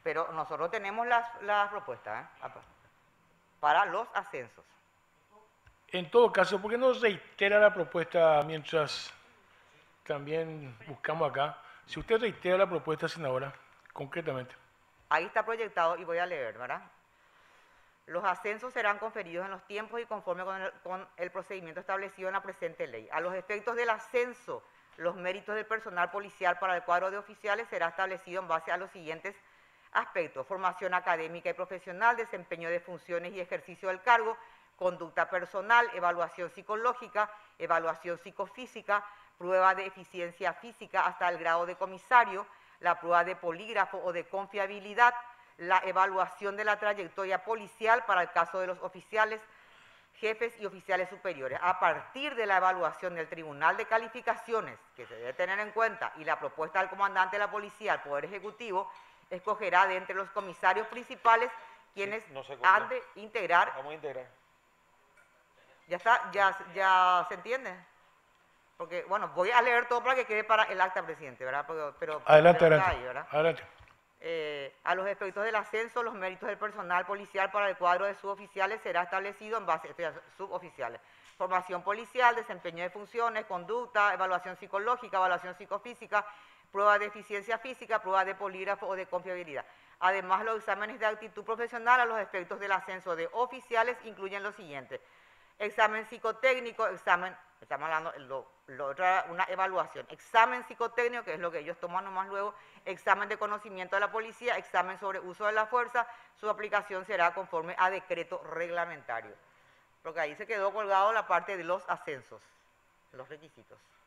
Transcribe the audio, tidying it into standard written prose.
Pero nosotros tenemos las propuestas para los ascensos. En todo caso, ¿por qué no reitera la propuesta mientras también buscamos acá? Si usted reitera la propuesta, senadora, concretamente. Ahí está proyectado y voy a leer, ¿verdad? Los ascensos serán conferidos en los tiempos y conforme con el procedimiento establecido en la presente ley. A los efectos del ascenso, los méritos del personal policial para el cuadro de oficiales será establecido en base a los siguientes aspectos: formación académica y profesional, desempeño de funciones y ejercicio del cargo, conducta personal, evaluación psicológica, evaluación psicofísica, prueba de eficiencia física hasta el grado de comisario, la prueba de polígrafo o de confiabilidad, la evaluación de la trayectoria policial para el caso de los oficiales, jefes y oficiales superiores. A partir de la evaluación del Tribunal de Calificaciones, que se debe tener en cuenta, y la propuesta del comandante de la policía al Poder Ejecutivo, escogerá de entre los comisarios principales quienes han de integrar. Vamos a integrar. ¿Ya está? ¿Ya se entiende? Porque, bueno, voy a leer todo para que quede para el acta, presidente, ¿verdad? Pero Adelante, está adelante. ahí, ¿verdad? Adelante. A los efectos del ascenso, los méritos del personal policial para el cuadro de suboficiales será establecido en base a suboficiales. Formación policial, desempeño de funciones, conducta, evaluación psicológica, evaluación psicofísica, prueba de eficiencia física, prueba de polígrafo o de confiabilidad. Además, los exámenes de actitud profesional a los efectos del ascenso de oficiales incluyen lo siguiente: examen psicotécnico, estamos hablando, una evaluación, examen psicotécnico, que es lo que ellos toman nomás luego, examen de conocimiento de la policía, examen sobre uso de la fuerza, su aplicación será conforme a decreto reglamentario. Porque ahí se quedó colgado la parte de los ascensos, los requisitos.